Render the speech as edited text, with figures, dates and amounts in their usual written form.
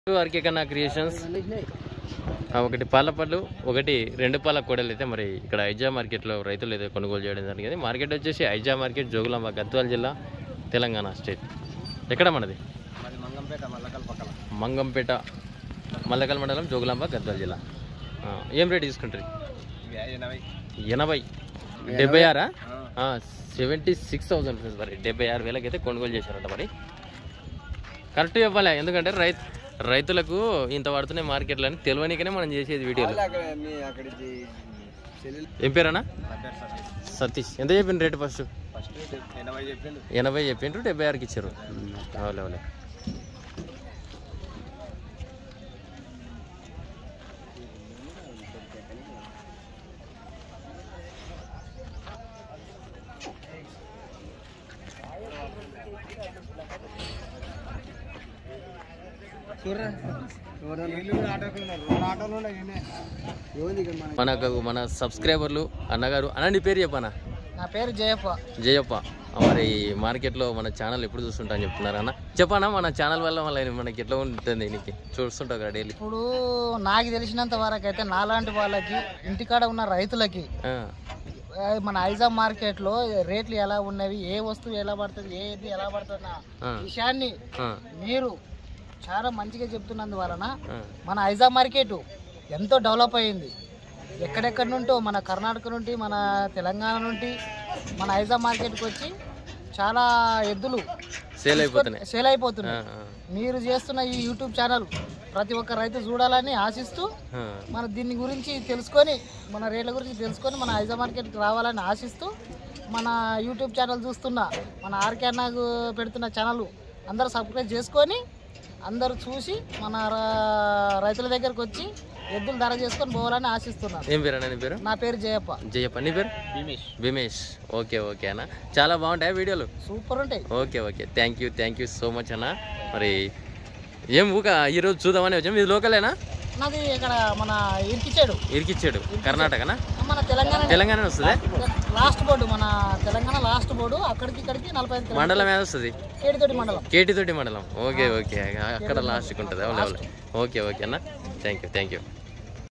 RK కన్నా creations ఒకటి పాలపళ్ళు ఒకటి 2 పాల కోడలు అయితే మరి ఇక్కడ ఐజా మార్కెట్లో రైతులు అయితే కొనుగోలు చేయడం జరిగింది. మార్కెట్ వచ్చేసి ఐజా మార్కెట్, జోగులాంబ, గద్వాల జిల్లా, తెలంగాణ స్టేట్. ఎక్కడ మనది? మంగంపేట, మల్లకల్ మండలం, జోగులాంబ, గద్వాల జిల్లా. ఏం రేట్ తీసుకుంటారు? 80. 76? 76,000 రూపీస్. మరి 76,000 అయితే కొనుగోలు చేశారట. మరి కరెక్ట్ చెప్పాలి, ఎందుకంటే రైతులకు ఇంత పడుతున్నాయి మార్కెట్లో అని తెలియనికనే మనం చేసేది వీడియోలో. ఏం పేరన్నా? సతీష్. ఎంత చెప్పిండు రేటు? ఫస్ట్ 80 చెప్పిండ్రు, 76కి ఇచ్చారు. అవులే. మన సబ్స్క్రైబర్లు అన్నగారు అన్న, నీ పేరు చెప్పనా? నా పేరు జయప్ప. మరి మార్కెట్లో మన ఛానల్ ఎప్పుడు చూస్తుంటా అని చెప్తున్నారు అన్న. చెప్పనా, మన ఛానల్ వల్ల మనకి ఎట్లా ఉంటుంది? నీకు చూస్తుంటావు కదా డైలీ. ఇప్పుడు నాకు తెలిసినంత వరకు అయితే నాలాంటి వాళ్ళకి, ఇంటికాడ ఉన్న రైతులకి మన ఐజా మార్కెట్లో రేట్లు ఎలా ఉన్నవి, ఏ వస్తువు ఎలా పడుతుంది, ఏది ఎలా పడుతుంది అన్న విషయాన్ని మీరు చాలా మంచిగా చెప్తున్నందువలన మన ఐజా మార్కెట్ ఎంతో డెవలప్ అయింది. ఎక్కడెక్కడి నుంటో మన కర్ణాటక నుండి, మన తెలంగాణ నుండి మన ఐజా మార్కెట్కి వచ్చి చాలా ఎద్దులు సేల్ అయిపోతున్నాయి. మీరు చేస్తున్న ఈ యూట్యూబ్ ఛానల్ ప్రతి ఒక్క రైతు చూడాలని ఆశిస్తూ, మన దీని గురించి తెలుసుకొని, మన రేట్ల గురించి తెలుసుకొని మన ఐజా మార్కెట్కి రావాలని ఆశిస్తూ, మన యూట్యూబ్ ఛానల్ చూస్తున్న మన ఆర్కే అన్నకు పెడుతున్న ఛానల్ అందరూ సబ్స్క్రైబ్ చేసుకొని, అందరూ చూసి మన రైతుల దగ్గరకు వచ్చి ఎద్దులు ధర చేసుకొని పోవాలని ఆశిస్తున్నాను. ఏం పేరు అన్న? నీ పేరు? నా పేరు జయప్ప. నీ పేరు? భీమేష్. ఓకే అన్న, చాలా బాగుంటాయి వీడియోలు, సూపర్ ఉంటాయి. Okay. Thank you so much అన్న. మరి ఏం ఈరోజు చూద్దామని వచ్చాం. ఇది లోకలేనా? నాది ఇక్కడ మన ఇరికిచ్చాడు. కర్ణాటకనా? మన తెలంగాణ వస్తుంది. లాస్ట్ బోర్డు, మన తెలంగాణ లాస్ట్ బోర్డు. అక్కడికి 45 మండలం ఏది వస్తుంది? కేటితోటి మండలం. ఓకే. అక్కడ లాస్ట్కి ఉంటుంది. ఓకే అన్న, థ్యాంక్ యూ.